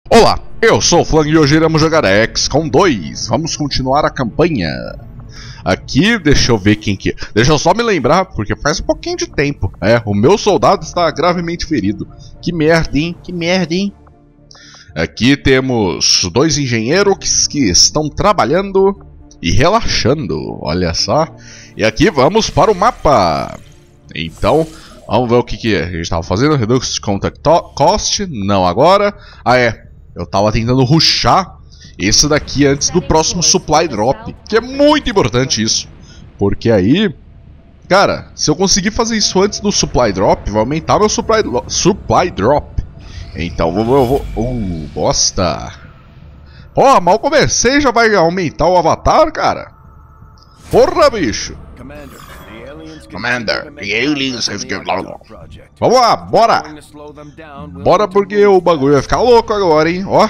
Olá, eu sou o Flang e hoje iremos jogar XCOM 2. Vamos continuar a campanha. Aqui, deixa eu ver quem que é. Deixa eu só me lembrar, porque faz um pouquinho de tempo. O meu soldado está gravemente ferido. Que merda, hein? Que merda, hein? Aqui temos dois engenheiros que estão trabalhando e relaxando. Olha só. E aqui vamos para o mapa. Então, vamos ver o que a gente estava fazendo. Redux Contact Cost. Não agora. Eu tava tentando rushar esse daqui antes do próximo Supply Drop, que é muito importante isso. Porque aí, cara, se eu conseguir fazer isso antes do Supply Drop, vai aumentar meu Supply Drop. Então eu vou... bosta. Porra, mal comecei, já vai aumentar o avatar, cara. Porra, bicho. Commander, the aliens have given... Vamos lá, bora! Bora porque o bagulho vai ficar louco agora, hein? Ó.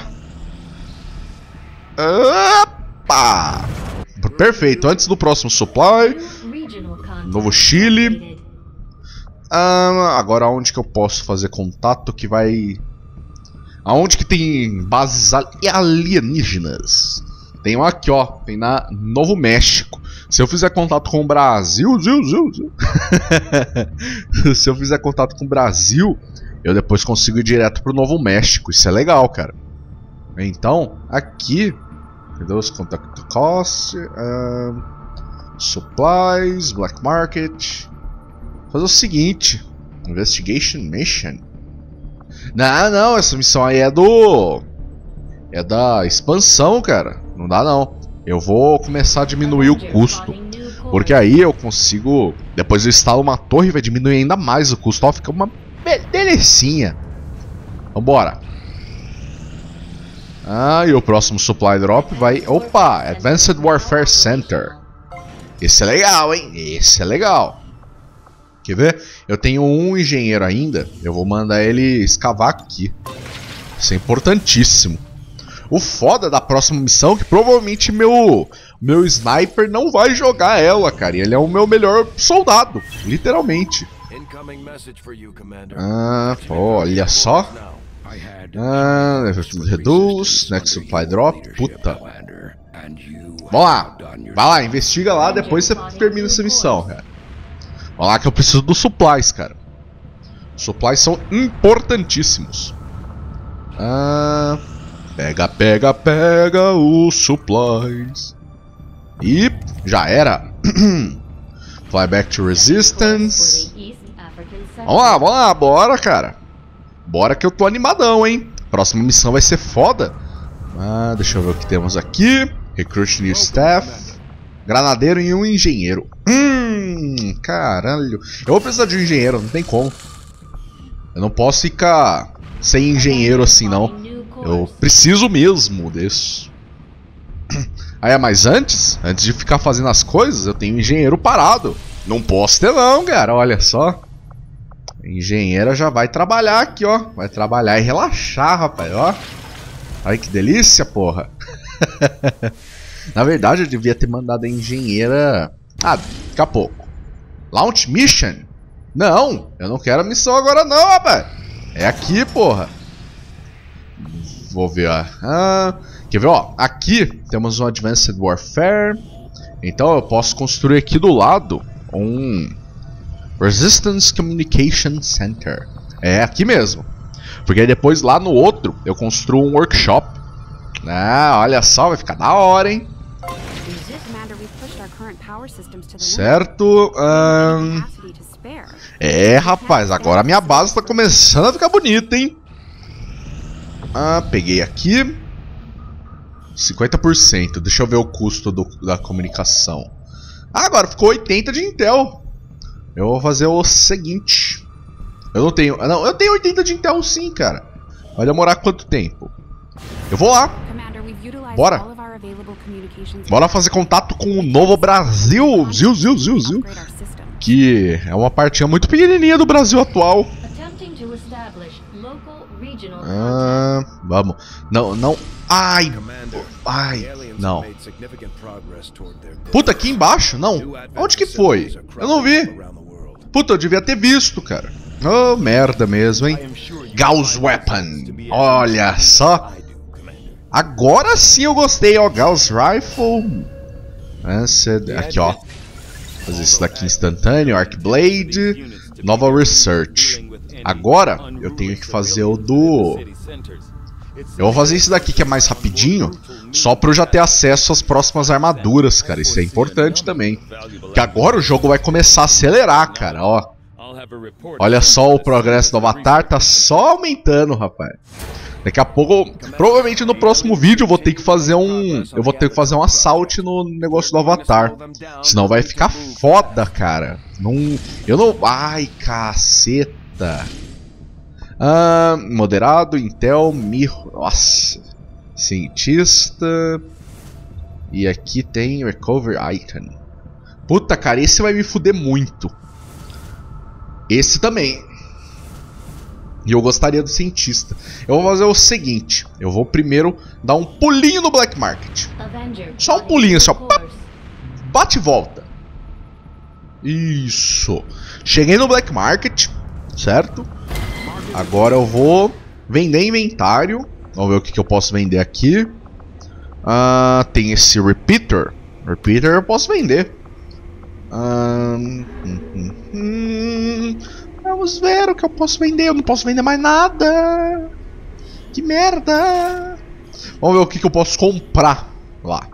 Opa! Perfeito, antes do próximo supply. Novo Chile. Agora onde que eu posso fazer contato que vai... Aonde que tem bases alienígenas? Tem um aqui, ó. Tem na Novo México. Se eu fizer contato com o Brasil... Se eu fizer contato com o Brasil, eu depois consigo ir direto pro Novo México. Isso é legal, cara. Então, aqui... Cadê os contact cost? Supplies, Black Market... Fazer o seguinte... Investigation Mission... Não, essa missão aí é do... É da expansão, cara. Não dá não. Eu vou começar a diminuir o custo. Porque aí eu consigo... Depois eu instalo uma torre e vai diminuir ainda mais o custo. Ó, fica uma delicinha. Vambora. E o próximo Supply Drop vai... Opa! Advanced Warfare Center. Esse é legal, hein? Esse é legal. Quer ver? Eu tenho um engenheiro ainda. Eu vou mandar ele escavar aqui. Isso é importantíssimo. O foda da próxima missão é que provavelmente meu sniper não vai jogar ela, cara. E ele é o meu melhor soldado, literalmente. Olha só. Reduz, Next Supply Drop. Puta. Vamos lá. Vai lá, investiga lá, depois você termina essa missão, cara. Olha lá que eu preciso dos supplies, cara. Os supplies são importantíssimos. Pega os supplies. E já era. Fly back to resistance. Vamos lá, bora, cara. Bora que eu tô animadão, hein. Próxima missão vai ser foda. Deixa eu ver o que temos aqui. Recruit new staff. Granadeiro e um engenheiro. Caralho. Eu vou precisar de um engenheiro, não tem como. Eu não posso ficar sem engenheiro assim, não. Eu preciso mesmo desse. Mas antes de ficar fazendo as coisas, eu tenho um engenheiro parado. Não posso ter não, cara, olha só. A engenheira já vai trabalhar aqui, ó. Vai trabalhar e relaxar, rapaz, ó. Ai, que delícia, porra. Na verdade, eu devia ter mandado a engenheira... daqui a pouco. Launch Mission? Não, eu não quero a missão agora não, rapaz. É aqui, porra. Vou ver, ó. Quer ver, ó? Aqui temos um Advanced Warfare. Então eu posso construir aqui do lado um Resistance Communication Center. É aqui mesmo. Porque aí depois lá no outro eu construo um workshop. Olha só, vai ficar da hora, hein? Certo. Rapaz, agora a minha base tá começando a ficar bonita, hein? Peguei aqui 50%. Deixa eu ver o custo da comunicação. Agora ficou 80 de Intel. Eu vou fazer o seguinte. Eu não tenho... Não, eu tenho 80 de Intel sim, cara. Vai demorar quanto tempo? Eu vou lá. Bora. Bora fazer contato com o Novo Brasil. Que é uma partinha muito pequenininha do Brasil atual. Vamos. Não. Não. Puta, aqui embaixo? Não. Onde que foi? Eu não vi. Puta, eu devia ter visto, cara. Oh, merda mesmo, hein? Gauss Weapon. Olha só. Agora sim eu gostei, ó. Gauss Rifle. Aqui, ó. Fazer isso daqui instantâneo. Arcblade. Nova Research. Agora eu tenho que fazer o do... Eu vou fazer isso daqui que é mais rapidinho, só pra eu já ter acesso às próximas armaduras, cara. Isso é importante também. Porque agora o jogo vai começar a acelerar, cara, ó. Olha só o progresso do Avatar, tá só aumentando, rapaz. Daqui a pouco, provavelmente no próximo vídeo eu vou ter que fazer um... Eu vou ter que fazer um assalto no negócio do Avatar. Senão vai ficar foda, cara. Eu não... Ai, caceta. Moderado, Intel, Mirror. Nossa. Cientista. E aqui tem Recover Item. Puta, cara, esse vai me fuder muito. Esse também. E eu gostaria do cientista. Eu vou fazer o seguinte. Eu vou primeiro dar um pulinho no Black Market. Só um pulinho assim, ó. Bate e volta. Isso. Cheguei no Black Market, certo? Agora eu vou vender inventário. Vamos ver o que eu posso vender aqui. Tem esse Repeater. Repeater eu posso vender. Vamos ver o que eu posso vender. Eu não posso vender mais nada. Que merda. Vamos ver o que eu posso comprar lá.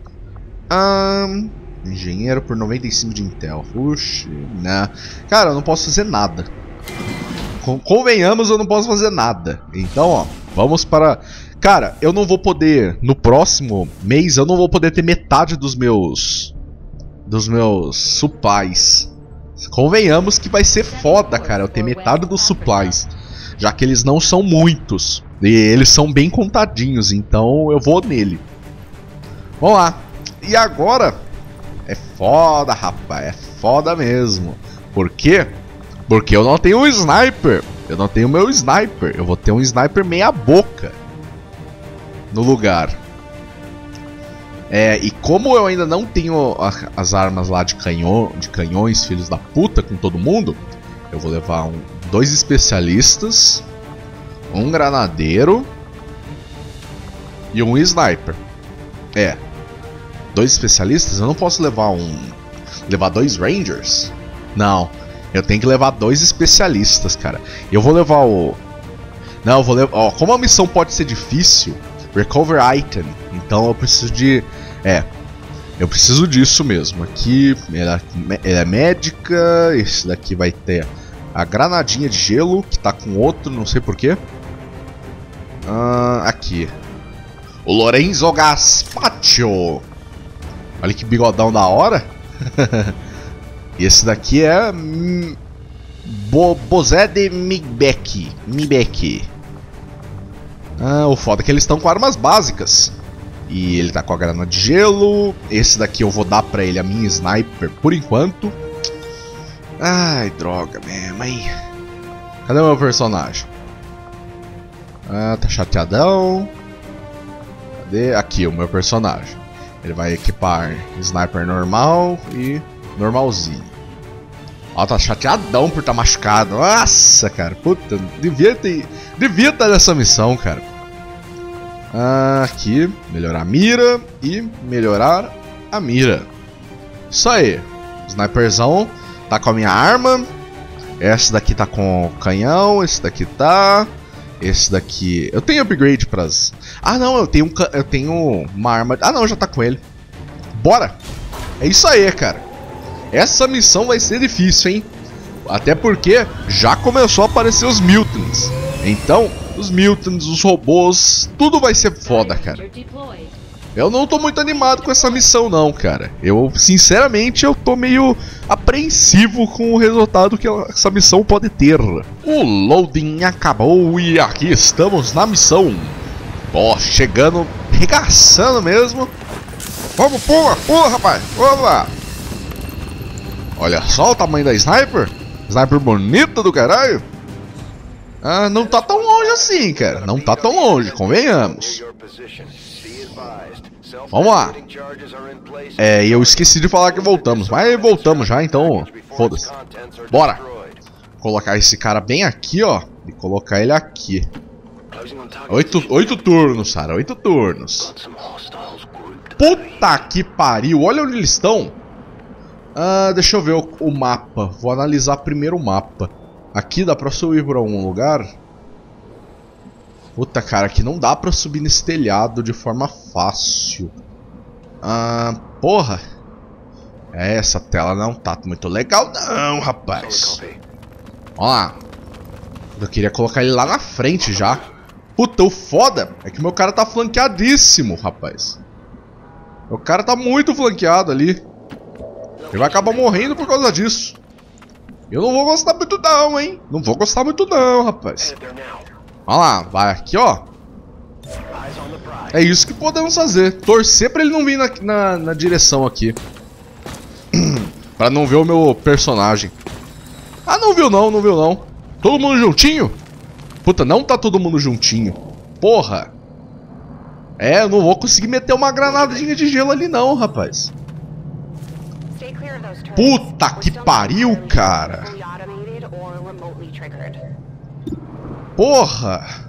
Engenheiro por 95 de Intel. Puxa, né? Cara, eu não posso fazer nada. Convenhamos, eu não posso fazer nada. Então, ó, vamos para... Cara, eu não vou poder... No próximo mês, eu não vou poder ter metade dos meus supplies. Convenhamos que vai ser foda, cara, eu ter metade dos supplies. Já que eles não são muitos. E eles são bem contadinhos, então eu vou nele. Vamos lá. E agora... É foda, rapaz. É foda mesmo. Por quê? Porque eu não tenho um sniper. Eu não tenho meu sniper. Eu vou ter um sniper meia boca no lugar. E como eu ainda não tenho as armas lá de canhões, filhos da puta, com todo mundo, eu vou levar dois especialistas, um granadeiro e um sniper. Dois especialistas? Eu não posso levar dois rangers? Não. Eu tenho que levar dois especialistas, cara. Eu vou levar o... Não, eu vou levar... Ó, como a missão pode ser difícil... Recover Item. Então eu preciso de... eu preciso disso mesmo. Aqui, ela é médica. Esse daqui vai ter a granadinha de gelo, que tá com outro, não sei porquê. Aqui. O Lorenzo Gaspacho. Olha que bigodão da hora. E esse daqui é... Bozé de Mibek. O foda é que eles estão com armas básicas. E ele tá com a granada de gelo. Esse daqui eu vou dar pra ele a minha sniper por enquanto. Ai, droga mesmo, hein. Cadê o meu personagem? Tá chateadão. Cadê? Aqui o meu personagem. Ele vai equipar sniper normal e normalzinho. Ó, tá chateadão por estar machucado. Nossa, cara. Puta, devia estar nessa missão, cara. Aqui, melhorar a mira e melhorar a mira. Isso aí. Sniperzão tá com a minha arma. Esse daqui tá com o canhão. Esse daqui tá. Esse daqui... Eu tenho upgrade pras... não, eu tenho uma arma... não, já tá com ele. Bora! É isso aí, cara. Essa missão vai ser difícil, hein? Até porque já começou a aparecer os mutants. Então, os mutants, os robôs, tudo vai ser foda, cara. Eu não tô muito animado com essa missão não, cara. Eu, sinceramente, eu tô meio apreensivo com o resultado que essa missão pode ter. O loading acabou e aqui estamos na missão. Ó, chegando, regaçando mesmo. Vamos, pula, rapaz, vamos lá. Olha só o tamanho da sniper. Sniper bonita do caralho. Não tá tão longe assim, cara. Não tá tão longe, convenhamos. Vamos lá. E eu esqueci de falar que voltamos. Mas voltamos já, então foda-se. Bora. Colocar esse cara bem aqui, ó. E colocar ele aqui. Oito turnos, Sarah. 8 turnos. Puta que pariu. Olha onde eles estão. Deixa eu ver o mapa. Vou analisar primeiro o mapa. Aqui dá pra subir por algum lugar? Puta, cara, aqui não dá pra subir nesse telhado de forma fácil. Porra. Essa tela não tá muito legal não, rapaz. Ó lá. Eu queria colocar ele lá na frente já. Puta, o foda é que o meu cara tá flanqueadíssimo, rapaz. O cara tá muito flanqueado ali. Ele vai acabar morrendo por causa disso. Eu não vou gostar muito não, hein. Não vou gostar muito não, rapaz. Olha lá, vai aqui, ó. É isso que podemos fazer. Torcer pra ele não vir na direção aqui. Pra não ver o meu personagem. Não viu não, não viu não. Todo mundo juntinho? Puta, não tá todo mundo juntinho. Porra. Eu não vou conseguir meter uma granadinha de gelo ali não, rapaz. Puta que pariu, cara. Porra.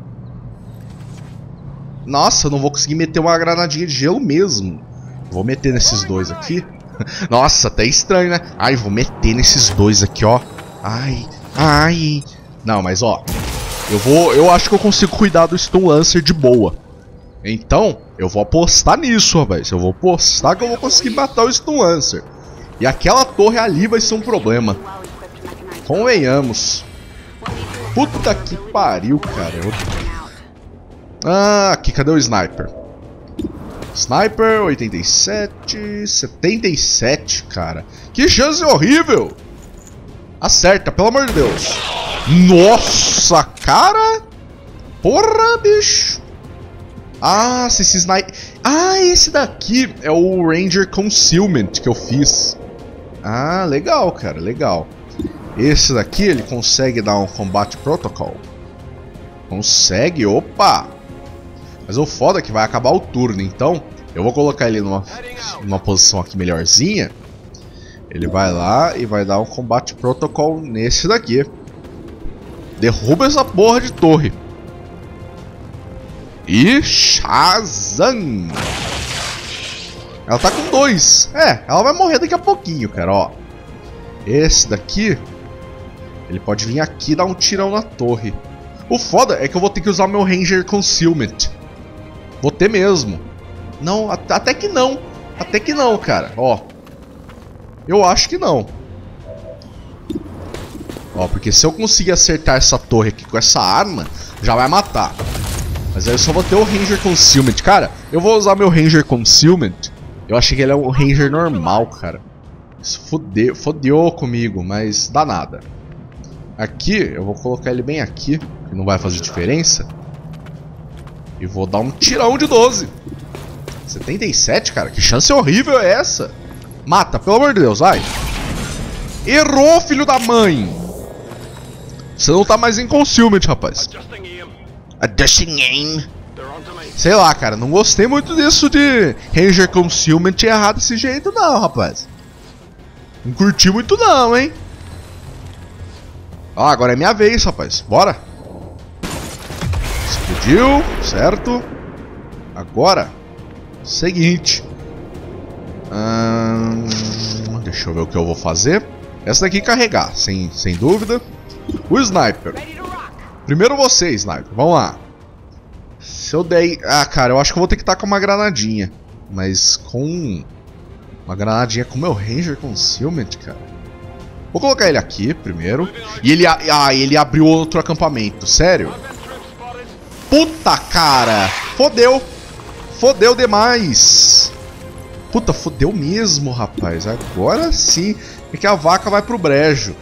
Nossa, eu não vou conseguir meter uma granadinha de gelo mesmo. Vou meter nesses dois aqui. Nossa, até estranho, né? Ai, vou meter nesses dois aqui, ó. Ai. Não, mas ó. Eu acho que eu consigo cuidar do Stun Lancer de boa. Então, eu vou apostar nisso, rapaz. Eu vou apostar que eu vou conseguir matar o Stun Lancer. E aquela torre ali vai ser um problema. Convenhamos. Puta que pariu, cara. Aqui, cadê o Sniper? Sniper, 87, 77, cara. Que chance horrível! Acerta, pelo amor de Deus. Nossa, cara! Porra, bicho! Se esse Sniper... esse daqui é o Ranger Concealment que eu fiz. Legal, cara, legal. Esse daqui, ele consegue dar um Combat Protocol. Consegue, opa! Mas o foda é que vai acabar o turno, então eu vou colocar ele numa posição aqui melhorzinha. Ele vai lá e vai dar um Combat Protocol nesse daqui. Derruba essa porra de torre. E Shazam! Ela tá com 2. Ela vai morrer daqui a pouquinho, cara, ó. Esse daqui, ele pode vir aqui e dar um tirão na torre. O foda é que eu vou ter que usar meu Ranger Concealment. Vou ter mesmo. Não, até que não. Até que não, cara. Ó. Eu acho que não. Ó, porque se eu conseguir acertar essa torre aqui com essa arma, já vai matar. Mas aí eu só vou ter o Ranger Concealment. Cara, eu vou usar meu Ranger Concealment. Eu achei que ele é um Ranger normal, cara. Isso fodeu comigo, mas dá nada. Aqui, eu vou colocar ele bem aqui, que não vai fazer diferença. E vou dar um tirão de 12. 77, cara. Que chance horrível é essa? Mata, pelo amor de Deus, vai. Errou, filho da mãe. Você não tá mais em Concealment, rapaz. Adjusting aim. Sei lá, cara. Não gostei muito disso de Ranger Concealment errar desse jeito, não, rapaz. Não curti muito não, hein. Agora é minha vez, rapaz. Bora. Explodiu, certo. Agora, seguinte. Deixa eu ver o que eu vou fazer. Essa daqui carregar, sem dúvida. O Sniper. Primeiro você, Sniper. Vamos lá. Se eu der... cara, eu acho que eu vou ter que estar com uma granadinha. Mas com... uma granadinha com meu Ranger Concealment, cara. Vou colocar ele aqui primeiro. E ele... ele abriu outro acampamento. Sério? Puta, cara. Fodeu. Fodeu demais. Puta, fodeu mesmo, rapaz. Agora sim é que a vaca vai pro brejo.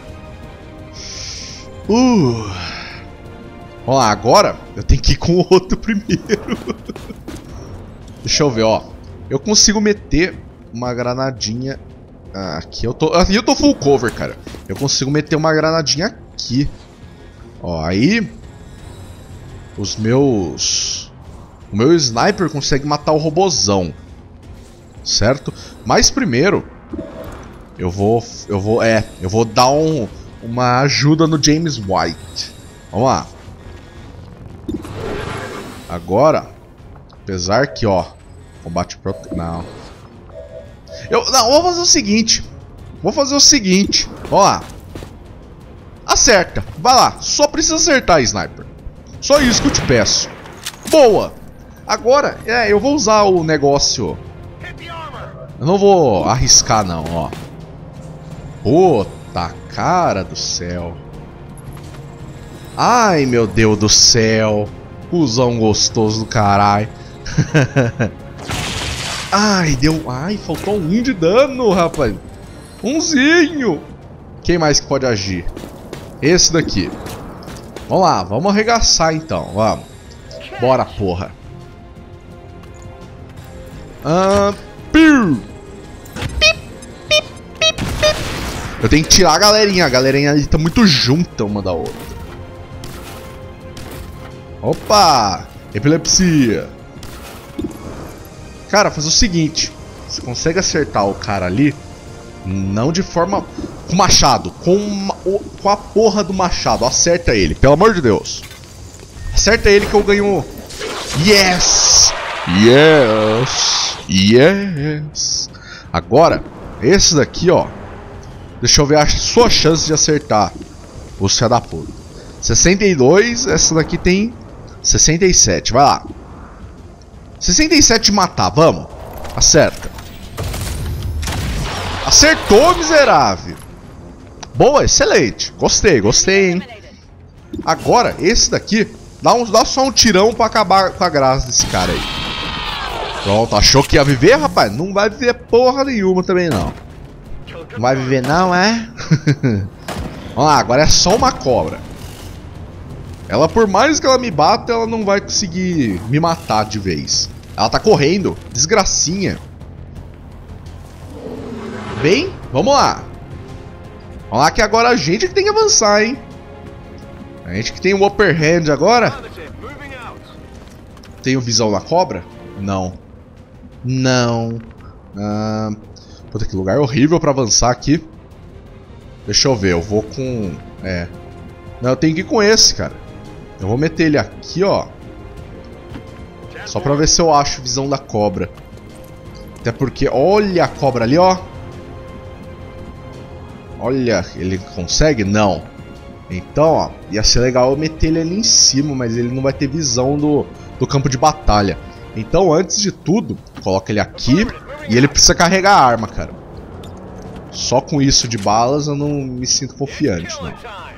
Vamos lá, agora eu tenho que ir com o outro primeiro. Deixa eu ver, ó. Eu consigo meter uma granadinha aqui. Eu tô full cover, cara. Eu consigo meter uma granadinha aqui. Ó, aí o meu sniper consegue matar o robozão. Certo? Mas primeiro eu vou dar uma ajuda no James White. Vamos lá. Agora, apesar que, ó, combate pro... Não. Não, vou fazer o seguinte. Ó lá. Acerta. Vai lá. Só precisa acertar, Sniper. Só isso que eu te peço. Boa. Agora, eu vou usar o negócio. Eu não vou arriscar, não, ó. Puta cara do céu. Ai, meu Deus do céu. Cusão gostoso do caralho. Ai, deu... Ai, faltou um de dano, rapaz. Umzinho. Quem mais que pode agir? Esse daqui. Vamos lá, vamos arregaçar então, vamos. Bora, porra. Eu tenho que tirar a galerinha ali tá muito junta uma da outra. Opa! Epilepsia. Cara, faz o seguinte. Você consegue acertar o cara ali. Não de forma... Com machado. Com a porra do machado. Acerta ele, pelo amor de Deus. Acerta ele que eu ganho... Yes! Yes! Yes! Agora, esse daqui, ó. Deixa eu ver a sua chance de acertar. O céu da puta. 62, essa daqui tem 67, vai lá. 67 de matar, vamos. Acerta. Acertou, miserável. Boa, excelente. Gostei, hein. Agora, esse daqui, dá só um tirão pra acabar com a graça desse cara aí. Pronto, achou que ia viver, rapaz? Não vai viver porra nenhuma também, não. Não vai viver não, é? Vamos lá, agora é só uma cobra. Ela, por mais que ela me bata, ela não vai conseguir me matar de vez. Ela tá correndo, desgracinha. Bem, vamos lá. Vamos lá que agora a gente que tem que avançar, hein? A gente que tem o upper hand agora. Tenho visão na cobra? Não. Não. Puta, que lugar horrível pra avançar aqui. Deixa eu ver, eu vou com... Não, eu tenho que ir com esse, cara. Eu vou meter ele aqui, ó. Só pra ver se eu acho visão da cobra. Até porque, olha a cobra ali, ó. Olha, ele consegue? Não. Então, ó, ia ser legal eu meter ele ali em cima, mas ele não vai ter visão do campo de batalha. Então, antes de tudo, coloca ele aqui e ele precisa carregar a arma, cara. Só com isso de balas eu não me sinto confiante, não.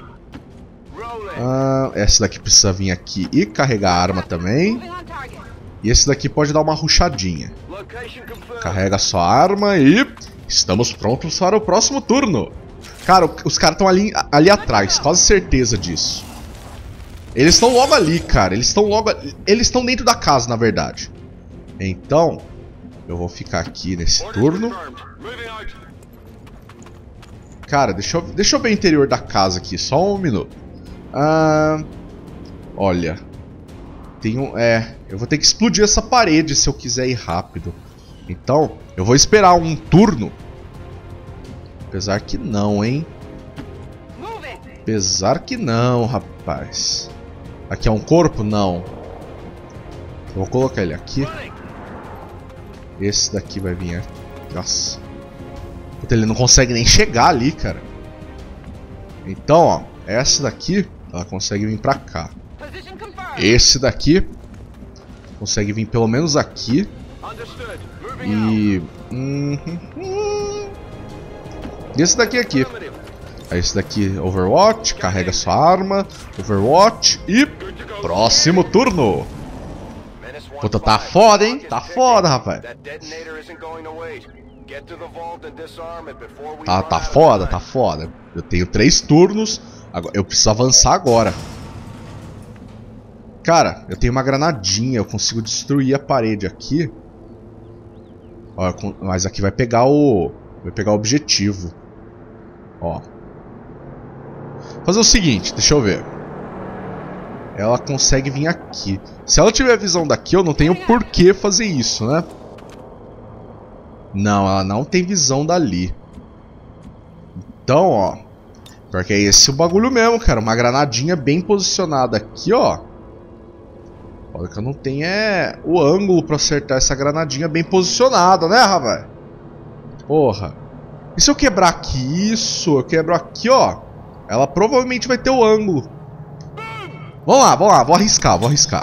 Esse daqui precisa vir aqui e carregar a arma também. E esse daqui pode dar uma rushadinha. Carrega sua arma e... Estamos prontos para o próximo turno. Cara, os caras estão ali atrás, quase certeza disso. Eles estão logo ali, cara. Eles estão dentro da casa, na verdade. Então, eu vou ficar aqui nesse turno. Cara, deixa eu ver o interior da casa aqui, só um minuto. Olha. Eu vou ter que explodir essa parede se eu quiser ir rápido. Então, eu vou esperar um turno. Apesar que não, hein? Apesar que não, rapaz. Aqui é um corpo? Não. Eu vou colocar ele aqui. Esse daqui vai vir aqui. Nossa. Puta, ele não consegue nem chegar ali, cara. Então, ó. Essa daqui, ela consegue vir pra cá. Esse daqui consegue vir pelo menos aqui. E... esse daqui aqui. Esse daqui, Overwatch, carrega sua arma, Overwatch e... Próximo turno. Puta, tá foda, hein? Tá foda, rapaz. Tá foda, tá foda. Eu tenho 3 turnos, eu preciso avançar agora. Cara, eu tenho uma granadinha, eu consigo destruir a parede aqui. Ó, mas aqui vai pegar o objetivo. Ó. Fazer o seguinte, deixa eu ver. Ela consegue vir aqui. Se ela tiver a visão daqui, eu não tenho por que fazer isso, né? Não, ela não tem visão dali. Então, ó. Porque é esse o bagulho mesmo, cara. Uma granadinha bem posicionada aqui, ó. Olha que eu não tenho o ângulo pra acertar essa granadinha bem posicionada, né, rapaz? Porra. E se eu quebrar aqui? Isso, eu quebro aqui, ó. Ela provavelmente vai ter o ângulo. Vamos lá, vou arriscar,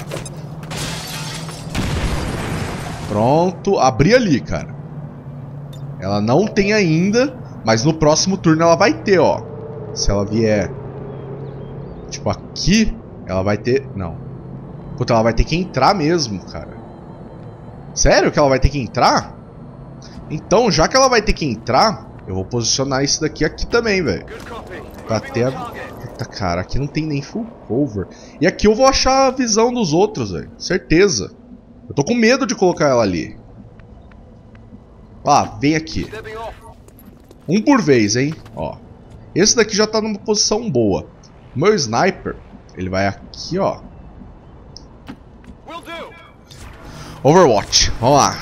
Pronto, abri ali, cara. Ela não tem ainda, mas no próximo turno ela vai ter, ó. Se ela vier, tipo, aqui, ela vai ter... Não. Puta, ela vai ter que entrar mesmo, cara. Sério que ela vai ter que entrar? Então, já que ela vai ter que entrar, eu vou posicionar isso daqui aqui também, velho. Pra ter a... Puta, cara, aqui não tem nem full cover. E aqui eu vou achar a visão dos outros, velho. Certeza. Eu tô com medo de colocar ela ali. Ah, vem aqui. Um por vez, hein? Ó. Esse daqui já tá numa posição boa. O meu sniper, ele vai aqui, ó. Overwatch. Vamos lá.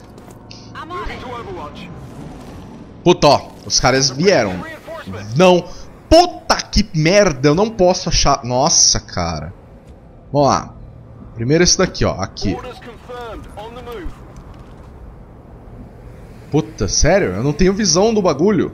Puta, ó. Os caras vieram. Não. Puta que merda. Eu não posso achar... Nossa, cara. Vamos lá. Primeiro esse daqui, ó. Aqui. Puta, sério? Eu não tenho visão do bagulho.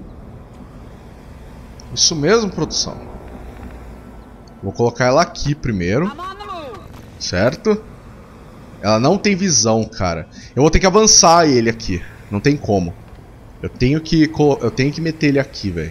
Isso mesmo, produção. Vou colocar ela aqui primeiro. Certo? Ela não tem visão, cara. Eu vou ter que avançar ele aqui. Não tem como. Eu tenho que meter ele aqui, velho.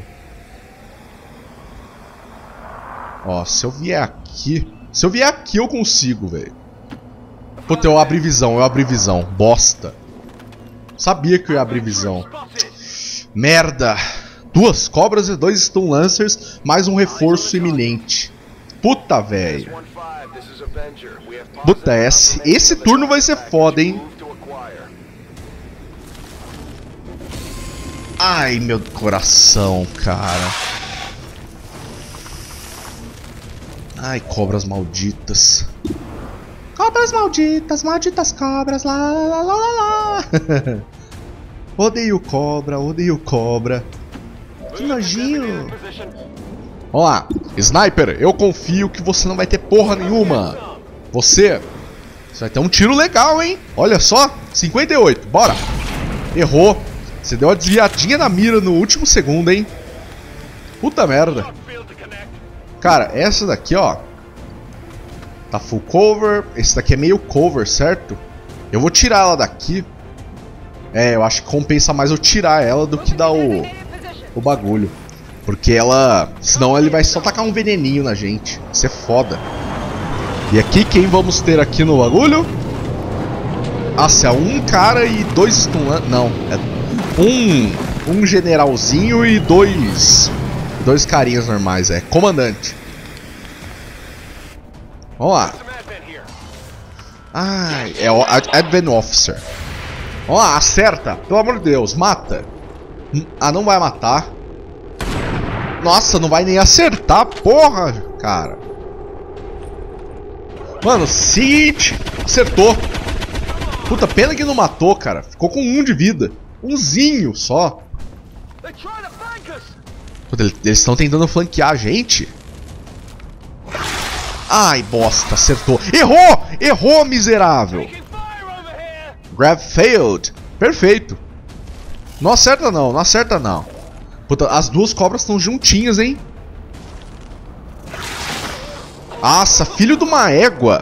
Ó, se eu vier aqui... Se eu vier aqui eu consigo, velho. Puta, eu abri visão. Bosta. Sabia que eu ia abrir visão. Merda. 2 cobras e 2 Stun Lancers, mais um reforço iminente. Puta, velho. Puta, esse turno vai ser foda, hein? Ai, meu coração, cara. Ai, cobras malditas. Cobras malditas, malditas cobras, lá, lá, lá, lá, lá. Odeio cobra. Que nojinho. Vamos lá. Sniper, eu confio que você não vai ter porra nenhuma. Você vai ter um tiro legal, hein? Olha só, 58, bora. Errou. Você deu uma desviadinha na mira no último segundo, hein? Puta merda. Cara, essa daqui, ó, tá full cover. Esse daqui é meio cover, certo? Eu vou tirar ela daqui. Eu acho que compensa mais eu tirar ela do que dar o bagulho. Porque ela... Senão ele vai só tacar um veneninho na gente. Isso é foda. E aqui, quem vamos ter aqui no bagulho? Ah, se é um cara e 2 stun... Não, é um generalzinho e 2 carinhas normais, comandante. Vamos lá. Ah, é o Advent Officer. Vamos lá, acerta. Pelo amor de Deus, mata. Ah, não vai matar. Nossa, não vai nem acertar, porra, cara. Mano, seguinte. Acertou. Puta, pena que não matou, cara. Ficou com 1 de vida. Umzinho só. Puta, eles estão tentando flanquear a gente. Ai, bosta, acertou. Errou, miserável. Grab failed. Perfeito. Não acerta não. Puta, as 2 cobras estão juntinhas, hein? Nossa, filho de uma égua.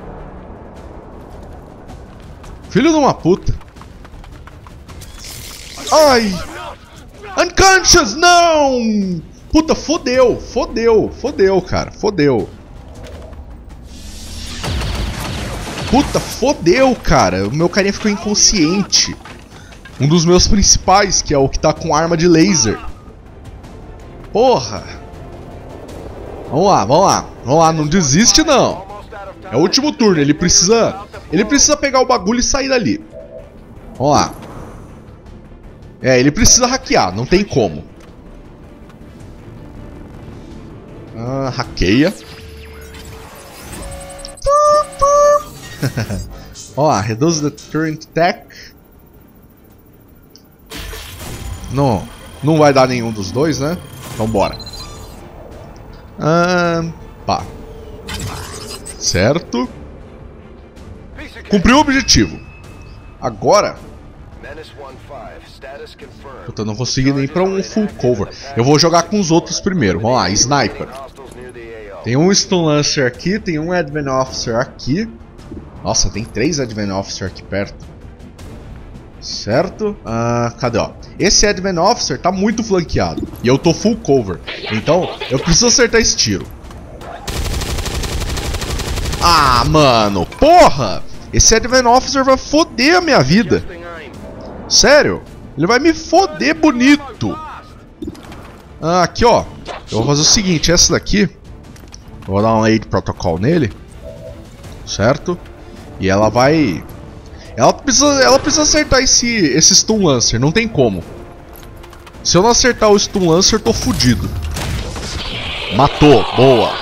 Filho de uma puta. Ai. Unconscious, não. Puta, fodeu, cara, fodeu. Puta, fodeu, cara. O meu carinha ficou inconsciente. Um dos meus principais, que é o que tá com arma de laser. Porra. Vamos lá, não desiste não. É o último turno, ele precisa pegar o bagulho e sair dali. Vamos lá. Ele precisa hackear, não tem como. Hackeia. Ó lá, reduz the current attack. Não vai dar nenhum dos dois, né? Então bora. Pá. Certo. Cumpriu o objetivo. Agora... Puta, eu não consegui nem pra um full cover. Eu vou jogar com os outros primeiro. Vamos lá, Sniper. Tem um Stun Lancer aqui, tem um Advent Officer aqui. Nossa, tem 3 Advent Officer aqui perto. Certo? Cadê, ó? Esse Advent Officer tá muito flanqueado. E eu tô full cover. Então, eu preciso acertar esse tiro. Ah, mano. Porra! Esse Advent Officer vai foder a minha vida. Sério? Ele vai me foder bonito. Aqui, ó. Eu vou fazer o seguinte, essa daqui... Eu vou dar um Aid Protocol nele. Certo? E ela vai... Ela precisa acertar esse Stun Lancer, não tem como. Se eu não acertar o Stun Lancer, eu tô fudido. Matou, boa.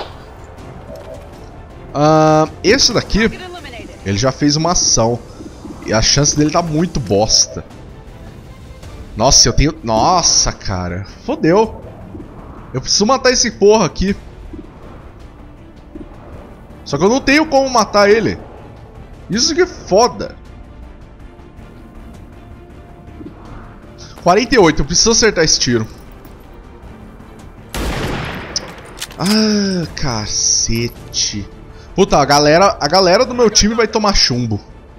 Esse daqui, ele já fez uma ação. E a chance dele tá muito bosta. Nossa, eu tenho... Nossa, cara. Fodeu. Eu preciso matar esse porra aqui. Só que eu não tenho como matar ele. Isso que é foda. 48, eu preciso acertar esse tiro. Ah, cacete. Puta, a galera do meu time vai tomar chumbo.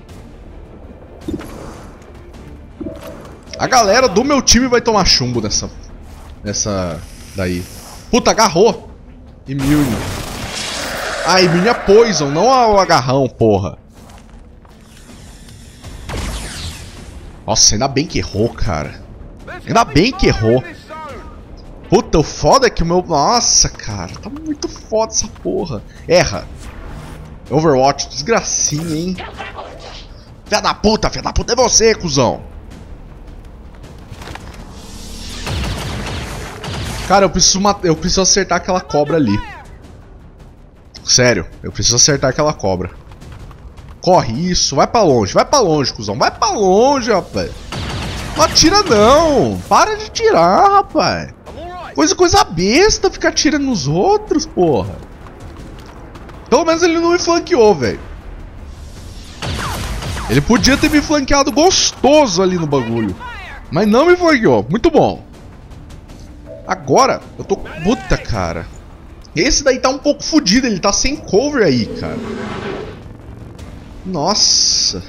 A galera do meu time vai tomar chumbo nessa daí. Puta, agarrou. Immune. Ah, Immune é Poison, não o agarrão, porra. Nossa, ainda bem que errou, cara. Ainda bem que errou. Puta, o foda é que o meu... Nossa, cara, tá muito foda essa porra. Erra. Overwatch, desgracinha, hein. Filha da puta é você, cuzão. Cara, eu preciso acertar aquela cobra ali. Sério, eu preciso acertar aquela cobra. Corre, isso, vai pra longe, cuzão. Vai pra longe, rapaz. Não atira não, para de tirar, rapaz. Coisa besta ficar atirando nos outros, porra. Pelo menos ele não me flanqueou, velho. Ele podia ter me flanqueado gostoso ali no bagulho. Mas não me flanqueou, muito bom. Agora, eu tô... Puta, cara. Esse daí tá um pouco fodido, ele tá sem cover aí, cara. Nossa.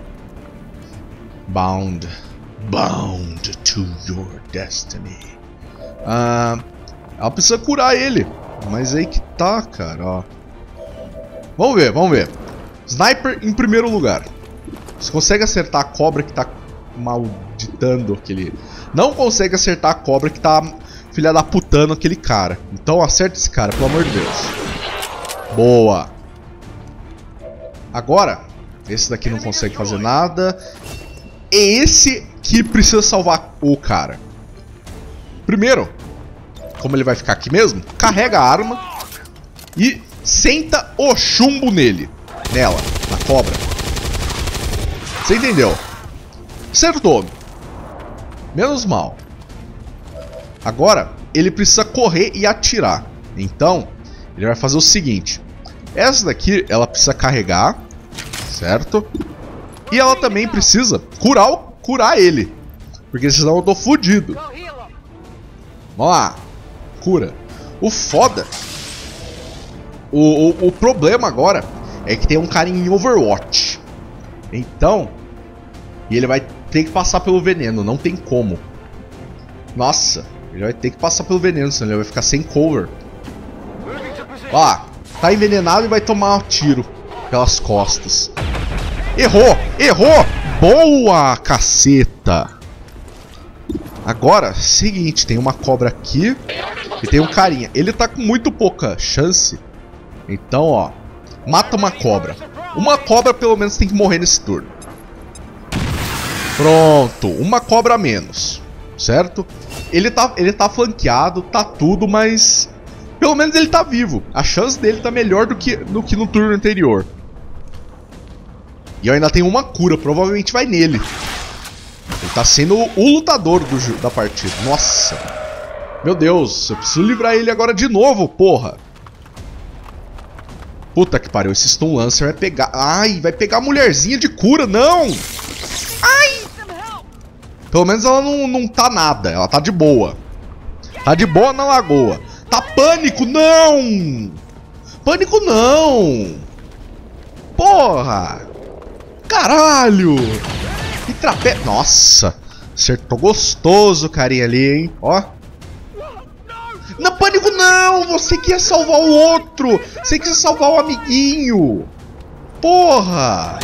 Bound to your destiny. Ela precisa curar ele. Mas aí que tá, cara, ó. Vamos ver. Sniper em primeiro lugar. Você consegue acertar a cobra que tá malditando aquele... Não consegue acertar a cobra que tá filha da putando aquele cara. Então acerta esse cara, pelo amor de Deus. Boa. Agora, esse daqui não consegue fazer nada. É esse que precisa salvar o cara. Primeiro, como ele vai ficar aqui mesmo, carrega a arma e senta o chumbo nele. Nela, na cobra. Você entendeu? Acertou. Menos mal. Agora, ele precisa correr e atirar. Então, ele vai fazer o seguinte. Essa daqui, ela precisa carregar. Certo? E ela também precisa curar ele. Porque senão eu tô fudido. Vamos lá. Cura. O foda. O problema agora é que tem um cara em Overwatch. Então, e ele vai ter que passar pelo veneno. Não tem como. Nossa, ele vai ter que passar pelo veneno, senão ele vai ficar sem cover. Ó lá. Tá envenenado e vai tomar um tiro pelas costas. Errou! Boa, caceta! Agora, seguinte, tem uma cobra aqui e tem um carinha. Ele tá com muito pouca chance. Então, ó, mata uma cobra. Uma cobra pelo menos tem que morrer nesse turno. Pronto, uma cobra a menos. Certo? Ele tá flanqueado, tá tudo, mas... Pelo menos ele tá vivo. A chance dele tá melhor do que no turno anterior. E eu ainda tenho uma cura, provavelmente vai nele. Ele tá sendo o lutador da partida. Nossa. Meu Deus, eu preciso livrar ele agora de novo, porra. Puta que pariu, esse Stun Lancer vai pegar... Ai, vai pegar a mulherzinha de cura, não! Ai! Pelo menos ela não tá nada, ela tá de boa. Tá de boa na lagoa. Tá pânico, não! Pânico não! Porra! Caralho! Que trapé... Nossa! Acertou gostoso o carinha ali, hein? Ó. Não, pânico não! Você quer salvar o outro! Você quer salvar o amiguinho! Porra!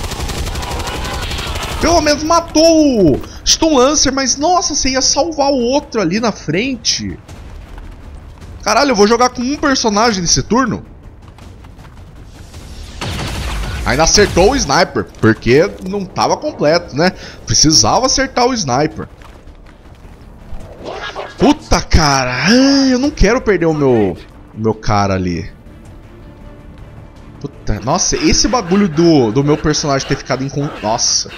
Pelo menos matou o Stun Lancer, mas nossa, você ia salvar o outro ali na frente. Caralho, eu vou jogar com um personagem nesse turno? Ainda acertou o Sniper, porque não tava completo, né? Precisava acertar o Sniper. Puta, cara, eu não quero perder o meu cara ali. Puta, nossa, esse bagulho do meu personagem ter ficado em... Nossa.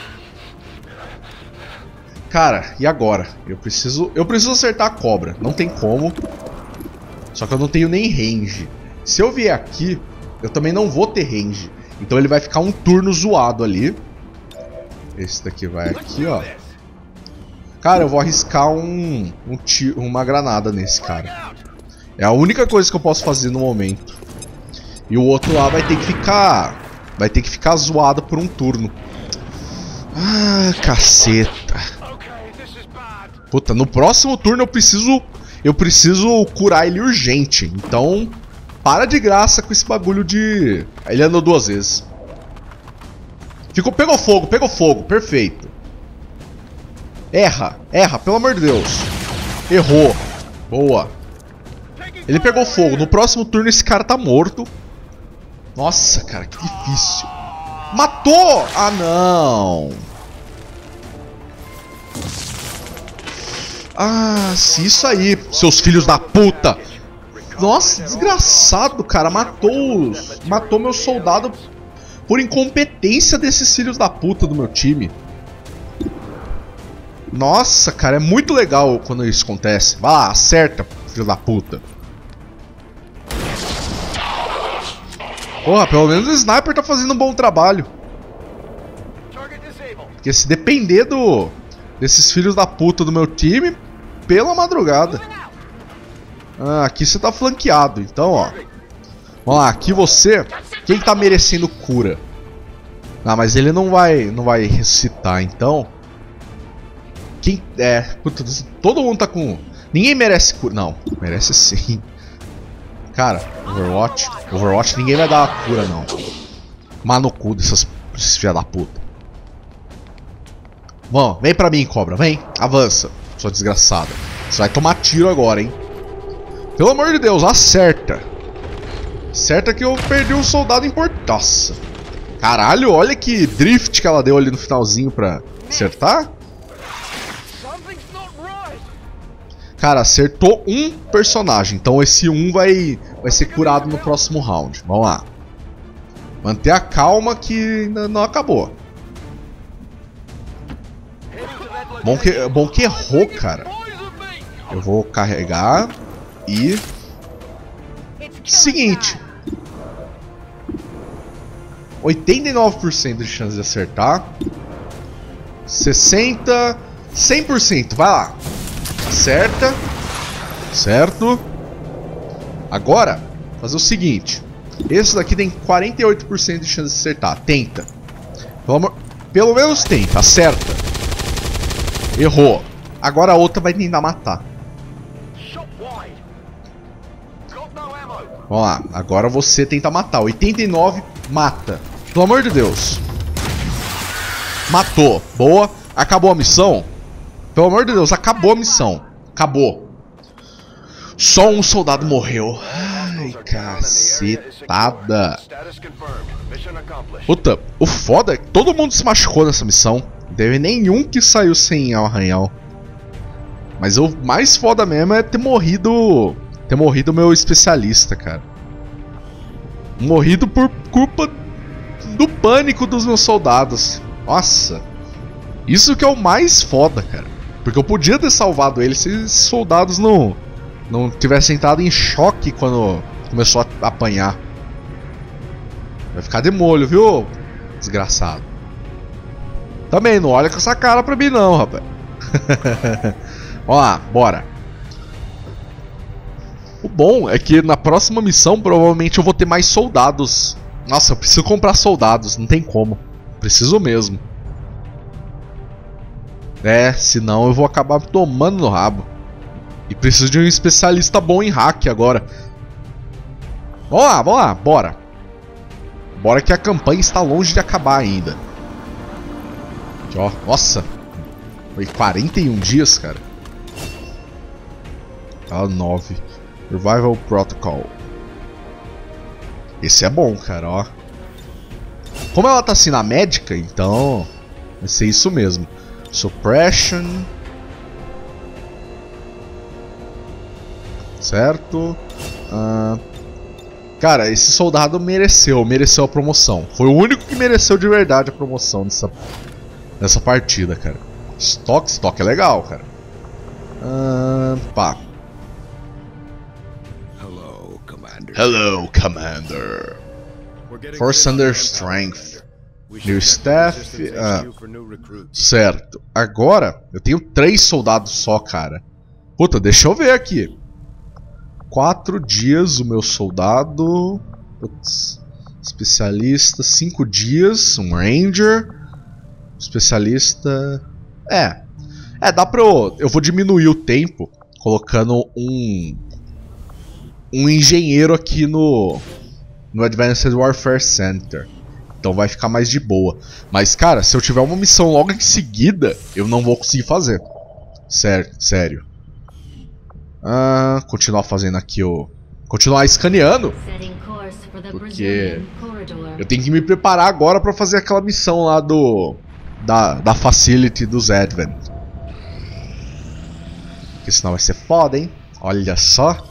Cara, e agora? Eu preciso acertar a cobra, não tem como. Só que eu não tenho nem range. Se eu vier aqui, eu também não vou ter range. Então ele vai ficar um turno zoado ali. Esse daqui vai aqui, ó. Cara, eu vou arriscar uma granada nesse cara. É a única coisa que eu posso fazer no momento. E o outro lá vai ter que ficar... Vai ter que ficar zoado por um turno. Ah, caceta. Puta, no próximo turno eu preciso curar ele urgente. Então, para de graça com esse bagulho de... Ele andou 2 vezes. Pegou fogo, perfeito. Erra, pelo amor de Deus. Errou, boa. Ele pegou fogo, no próximo turno esse cara tá morto. Nossa, cara, que difícil. Matou! Ah, não. Ah, isso aí, seus filhos da puta. Nossa, desgraçado, cara. Matou meu soldado por incompetência desses filhos da puta do meu time. Nossa, cara, é muito legal quando isso acontece. Vai lá, acerta, filho da puta. Porra, pelo menos o Sniper tá fazendo um bom trabalho. Porque se depender desses filhos da puta do meu time, pela madrugada. Ah, aqui você tá flanqueado, então, ó. Vamos lá, aqui você... Quem tá merecendo cura? Ah, mas ele não vai ressuscitar, então... Quem... Puta, todo mundo tá com... Ninguém merece cura. Não, merece sim. Cara, Overwatch ninguém vai dar a cura, não. Mas no cu desses filha da puta. Bom, vem pra mim, cobra, vem. Avança, sua desgraçada. Você vai tomar tiro agora, hein. Pelo amor de Deus, acerta. Acerta que eu perdi um soldado importante. Nossa. Caralho, olha que drift que ela deu ali no finalzinho pra acertar. Cara, acertou um personagem. Então esse um vai ser curado no próximo round. Vamos lá. Manter a calma que ainda não acabou. Bom que errou, cara. Eu vou carregar. E... Seguinte. 89% de chance de acertar. 60... 100%. Vai lá. Acerta. Certo. Agora, fazer o seguinte. Esse daqui tem 48% de chance de acertar. Tenta. Pelo menos tenta. Acerta. Errou. Agora a outra vai tentar matar. Vamos lá. Agora você tenta matar. 89 mata. Pelo amor de Deus. Matou. Boa. Acabou a missão. Pelo amor de Deus, acabou a missão. Acabou. Só um soldado morreu. Ai, cacetada. Puta, o foda é que todo mundo se machucou nessa missão. Não teve nenhum que saiu sem arranhão. Mas o mais foda mesmo é ter morrido o meu especialista, cara. Morrido por culpa do pânico dos meus soldados. Nossa. Isso que é o mais foda, cara. Porque eu podia ter salvado ele se esses soldados não tivessem entrado em choque quando começou a apanhar. Vai ficar de molho, viu? Desgraçado. Também não olha com essa cara pra mim não, rapaz. Vamos lá, bora. O bom é que na próxima missão provavelmente eu vou ter mais soldados. Nossa, eu preciso comprar soldados, não tem como. Preciso mesmo. É, senão eu vou acabar tomando no rabo. E preciso de um especialista bom em hack agora. Vamos lá, bora. Bora que a campanha está longe de acabar ainda. Aqui, ó, nossa. Foi 41 dias, cara. Tá, 9. Survival Protocol. Esse é bom, cara, ó. Como ela tá assim na médica, então vai ser isso mesmo. Suppression. Certo. Cara, esse soldado mereceu a promoção. Foi o único que mereceu de verdade a promoção nessa partida, cara. Stock é legal, cara. Pá. Hello, Commander. Force Under Strength. New Staff. Certo. Agora, eu tenho 3 soldados só, cara. Puta, deixa eu ver aqui. 4 dias o meu soldado. Putz. Especialista. 5 dias. Um Ranger. Especialista. Dá pra eu vou diminuir o tempo colocando um engenheiro aqui no Advanced Warfare Center. Então vai ficar mais de boa. Mas, cara, se eu tiver uma missão logo em seguida, eu não vou conseguir fazer. Sério. Continuar fazendo aqui continuar escaneando. Porque eu tenho que me preparar agora pra fazer aquela missão lá da Facility dos Advent. Porque senão vai ser foda, hein? Olha só.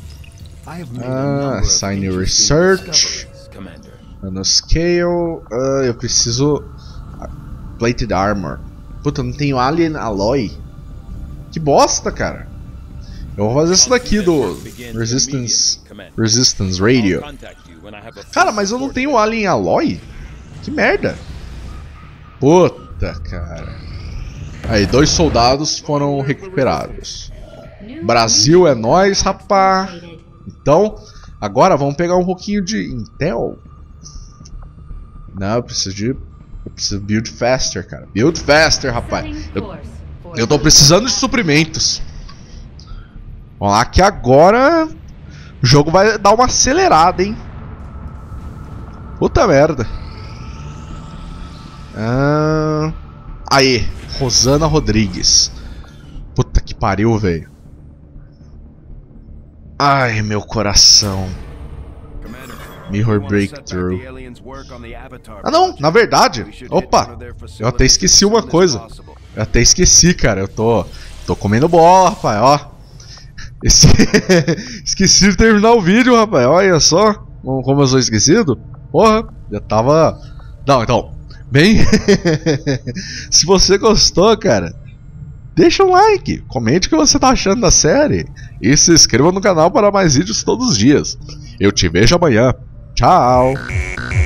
Assign Research. Nanoscale. Eu preciso. Plated Armor. Puta, não tenho Alien Alloy. Que bosta, cara. Eu vou fazer isso daqui do Resistance Radio. Cara, mas eu não tenho Alien Alloy? Que merda. Puta, cara. Aí, 2 soldados foram recuperados. Brasil é nóis, rapá. Então, agora vamos pegar um pouquinho de Intel. Não, eu preciso build faster, cara. Build faster, rapaz. Eu tô precisando de suprimentos. Vamos lá que agora o jogo vai dar uma acelerada, hein. Puta merda. Aí, Rosana Rodrigues. Puta que pariu, velho. Ai, meu coração. Mirror Breakthrough. Não, na verdade. Opa, eu até esqueci uma coisa. Eu até esqueci, cara. Eu tô comendo bola, rapaz, ó. Esqueci de terminar o vídeo, rapaz. Olha só como eu sou esquecido. Porra, já tava... Não, então, bem... Se você gostou, cara, deixa um like, comente o que você tá achando da série e se inscreva no canal para mais vídeos todos os dias. Eu te vejo amanhã. Tchau!